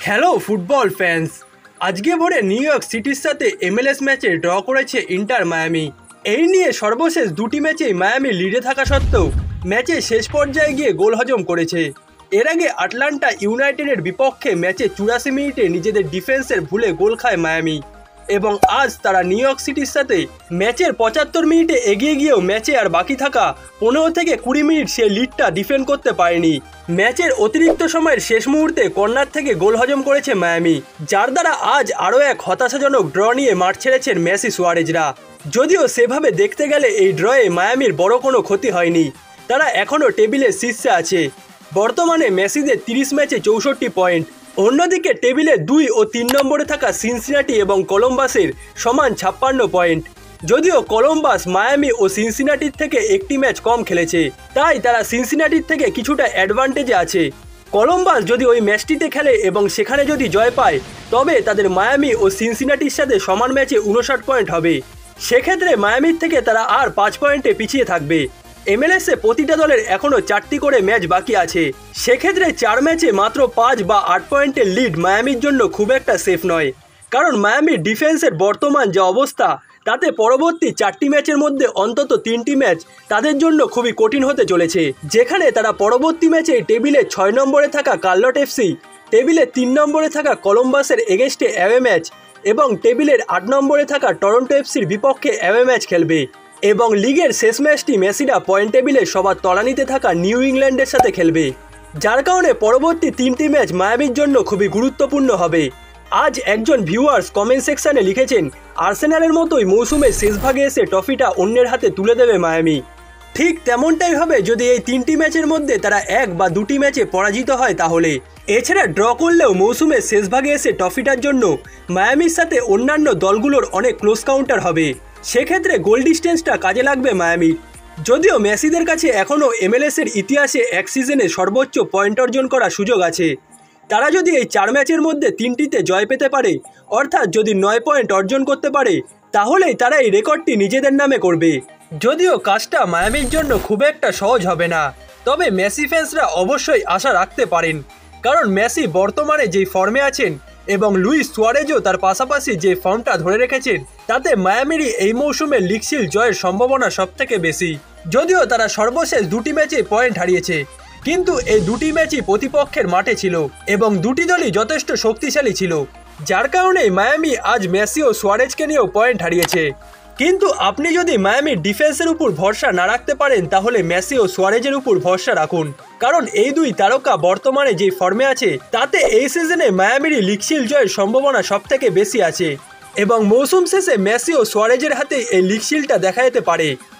Hello football fans, আজকে ভোরে new York সিটির সাথে MLS ম্যাচে ড্র করেছে ইন্টার মায়ামি। এই নিয়ে সর্বশেষ দুটি ম্যাচেই মায়ামি লিডে থাকা সত্ত্বেও ম্যাচে শেষ পর্যায়ে গিয়ে গোল হজম করেছে। এর আগে আটলান্টা ইউনাইটেডের বিপক্ষে ম্যাচে 84 মিনিটে নিজেদের ডিফেন্সের ভুলে গোল খায় মায়ামি এবং আজ তারা নিউ ইয়র্ক সিটির সাথে ম্যাচের 75 মিনিটে এগিয়ে গিয়েও ম্যাচে আর বাকি থাকা 15 থেকে 20 মিনিট সে লিডটা ডিফেন্ড করতে পারেনি। ম্যাচের অতিরিক্ত সময়ের শেষ মুহূর্তে কর্নার থেকে গোল হজম করেছে মায়ামি, যার দ্বারা আজ আরও এক হতাশাজনক ড্র নিয়ে মাঠ ছেড়েছেন মেসি সুয়ারেজরা। যদিও সেভাবে দেখতে গেলে এই ড্রয়ে মায়ামির বড় কোনো ক্ষতি হয়নি, তারা এখনও টেবিলের শীর্ষে আছে। বর্তমানে মেসিদের 30 ম্যাচে 64 পয়েন্ট। অন্যদিকে টেবিলে 2 ও 3 নম্বরে থাকা সিনসিনাটি এবং কলম্বাসের সমান 56 পয়েন্ট। যদিও কলম্বাস মায়ামি ও সিনসিনাটির থেকে একটি ম্যাচ কম খেলেছে, তাই তারা সিনসিনাটির থেকে কিছুটা অ্যাডভান্টেজে আছে। কলম্বাস যদি ওই ম্যাচটিতে খেলে এবং সেখানে যদি জয় পায়, তবে তাদের মায়ামি ও সিনসিনাটির সাথে সমান ম্যাচে 59 পয়েন্ট হবে। সেক্ষেত্রে মায়ামির থেকে তারা আর 5 পয়েন্টে পিছিয়ে থাকবে। MLS-এ প্রতিটা দলের এখনও 4টি করে ম্যাচ বাকি আছে। সেক্ষেত্রে 4 ম্যাচে মাত্র 5 বা 8 পয়েন্টের লিড মায়ামির জন্য খুব একটা সেফ নয়, কারণ মায়ামির ডিফেন্সের বর্তমান যে অবস্থা, তাতে পরবর্তী 4টি ম্যাচের মধ্যে অন্তত 3টি ম্যাচ তাদের জন্য খুবই কঠিন হতে চলেছে, যেখানে তারা পরবর্তী ম্যাচে টেবিলে 6 নম্বরে থাকা কার্লট এফসি, টেবিলে 3 নম্বরে থাকা কলম্বাসের এগেনস্টে অ্যাওয়ে ম্যাচ এবং টেবিলের 8 নম্বরে থাকা টরন্টো এফসির বিপক্ষে অ্যাওয়ে ম্যাচ খেলবে। এবং লিগের শেষ ম্যাচটি মেসিরা পয়েন্ট টেবিলে সবার তলানিতে থাকা নিউ ইংল্যান্ডের সাথে খেলবে, যার কারণে পরবর্তী 3টি ম্যাচ মায়ামির জন্য খুবই গুরুত্বপূর্ণ হবে। আজ একজন ভিউয়ার্স কমেন্ট সেকশনে লিখেছেন, আর্সেনালের মতোই মৌসুমের শেষ ভাগে এসে ট্রফিটা অন্যের হাতে তুলে দেবে মায়ামি। ঠিক তেমনটাই হবে যদি এই 3টি ম্যাচের মধ্যে তারা 1 বা 2টি ম্যাচে পরাজিত হয় তাহলে। এছাড়া ড্র করলেও মৌসুমের শেষ ভাগে এসে ট্রফিটার জন্য মায়ামির সাথে অন্যান্য দলগুলোর অনেক ক্লোজ কাউন্টার হবে। সেক্ষেত্রে গোল ডিস্টেন্সটা কাজে লাগবে মায়ামির। যদিও মেসিদের কাছে এখনও MLS-এর ইতিহাসে এক সিজনে সর্বোচ্চ পয়েন্ট অর্জন করার সুযোগ আছে। তারা যদি এই 4 ম্যাচের মধ্যে 3টিতে জয় পেতে পারে, অর্থাৎ যদি 9 পয়েন্ট অর্জন করতে পারে, তাহলেই তারা এই রেকর্ডটি নিজেদের নামে করবে। যদিও কাজটা মায়ামির জন্য খুব একটা সহজ হবে না, তবে মেসি ফ্যান্সরা অবশ্যই আশা রাখতে পারেন, কারণ মেসি বর্তমানে যেই ফর্মে আছেন এবং লুইস সুয়ারেজও তার পাশাপাশি যে ফর্মটা ধরে রেখেছেন, তাতে মায়ামিরই এই মৌসুমে লিগ শিল্ড জয়ের সম্ভাবনা সবথেকে বেশি। যদিও তারা সর্বশেষ 2টি ম্যাচে পয়েন্ট হারিয়েছে, কিন্তু এই 2টি ম্যাচই প্রতিপক্ষের মাঠে ছিল এবং 2টি দলই যথেষ্ট শক্তিশালী ছিল, যার কারণে মায়ামি আজ মেসি ও সুয়ারেজকে নিয়েও পয়েন্ট হারিয়েছে। কিন্তু আপনি যদি মায়ামির ডিফেন্সের উপর ভরসা না রাখতে পারেন, তাহলে মেসি ও সুয়ারেজের উপর ভরসা রাখুন, কারণ এই দুই তারকা বর্তমানে যে ফর্মে আছে, তাতে এই সিজনে মায়ামিরই লিগ শিল্ড জয়ের সম্ভাবনা সবথেকে বেশি আছে এবং মৌসুম শেষে মেসি ও সুয়ারেজের হাতে এই লিগ শিল্ডটা দেখা যেতে পারে।